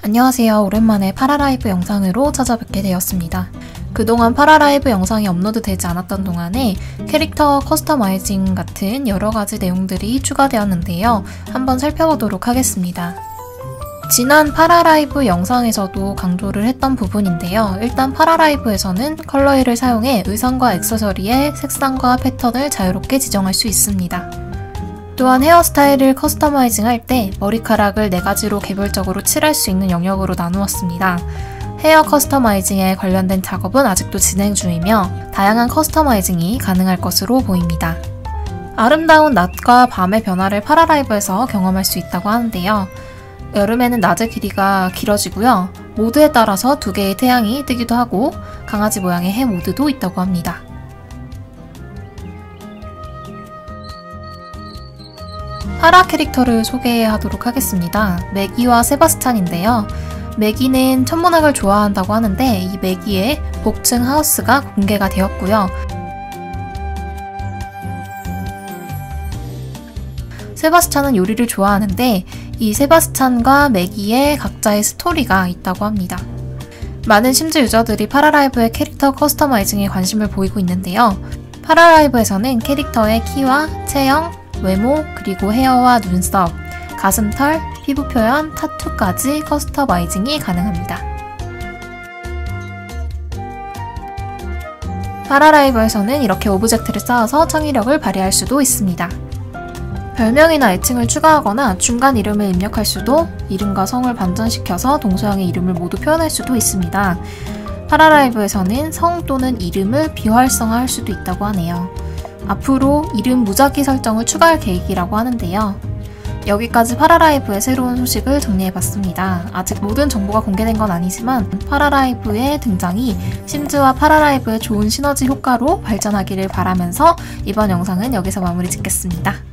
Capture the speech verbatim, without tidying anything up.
안녕하세요. 오랜만에 파라라이브 영상으로 찾아뵙게 되었습니다. 그동안 파라라이브 영상이 업로드되지 않았던 동안에 캐릭터 커스터마이징 같은 여러가지 내용들이 추가되었는데요. 한번 살펴보도록 하겠습니다. 지난 파라라이브 영상에서도 강조를 했던 부분인데요. 일단 파라라이브에서는 컬러 휠을 사용해 의상과 액세서리의 색상과 패턴을 자유롭게 지정할 수 있습니다. 또한 헤어스타일을 커스터마이징 할 때 머리카락을 네 가지로 개별적으로 칠할 수 있는 영역으로 나누었습니다. 헤어 커스터마이징에 관련된 작업은 아직도 진행 중이며 다양한 커스터마이징이 가능할 것으로 보입니다. 아름다운 낮과 밤의 변화를 파라라이브에서 경험할 수 있다고 하는데요. 여름에는 낮의 길이가 길어지고요. 모드에 따라서 두 개의 태양이 뜨기도 하고 강아지 모양의 해 모드도 있다고 합니다. 파라 캐릭터를 소개하도록 하겠습니다. 매기와 세바스찬인데요. 매기는 천문학을 좋아한다고 하는데 이 매기의 복층 하우스가 공개가 되었고요. 세바스찬은 요리를 좋아하는데 이 세바스찬과 매기의 각자의 스토리가 있다고 합니다. 많은 심즈 유저들이 파라라이브의 캐릭터 커스터마이징에 관심을 보이고 있는데요. 파라라이브에서는 캐릭터의 키와 체형, 외모, 그리고 헤어와 눈썹, 가슴털, 피부 표현, 타투까지 커스터마이징이 가능합니다. 파라라이브에서는 이렇게 오브젝트를 쌓아서 창의력을 발휘할 수도 있습니다. 별명이나 애칭을 추가하거나 중간 이름을 입력할 수도, 이름과 성을 반전시켜서 동서양의 이름을 모두 표현할 수도 있습니다. 파라라이브에서는 성 또는 이름을 비활성화할 수도 있다고 하네요. 앞으로 이름 무작위 설정을 추가할 계획이라고 하는데요. 여기까지 파라라이브의 새로운 소식을 정리해봤습니다. 아직 모든 정보가 공개된 건 아니지만 파라라이브의 등장이 심즈와 파라라이브의 좋은 시너지 효과로 발전하기를 바라면서 이번 영상은 여기서 마무리 짓겠습니다.